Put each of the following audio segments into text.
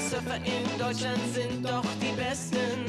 Surfer in Deutschland sind doch die Besten.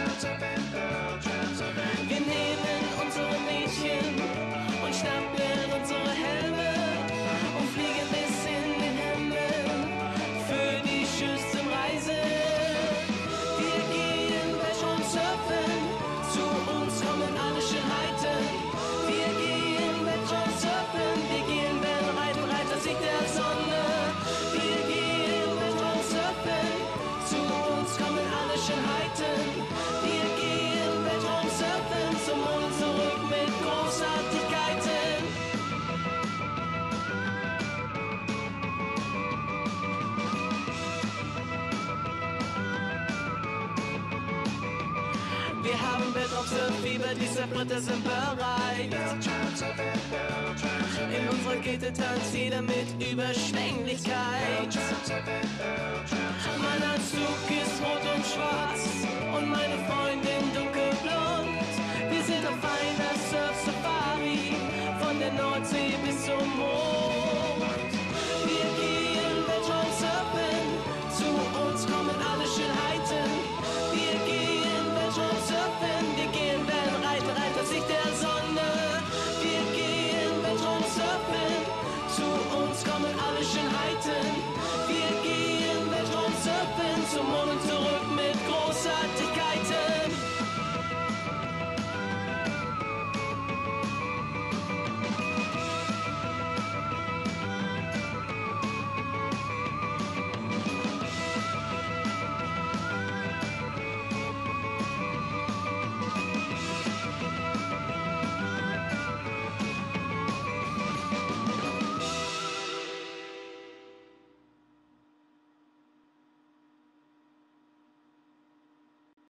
Wir nehmen unsere Mädchen und stapeln unsere Helme und fliegen bis in den Himmel für die schönste Reise. Wir gehen Weltraum surfen, zu uns kommen alle Schönheiten. Wir gehen Weltraum surfen, wir gehen Wellenreiten, Reitersieg der Sonne. Wir gehen Weltraum surfen, zu uns kommen alle Schönheiten. Wir gehen Weltraum surfen, zum Mond zurück mit Großartigkeiten. Wir haben Weltraum-Surf-Fieber, die Surfritter sind bereit. In unserer Rakete tanzt jeder mit Überschwänglichkeit. Mein Anzug ist rot und schwarz und meine Freundin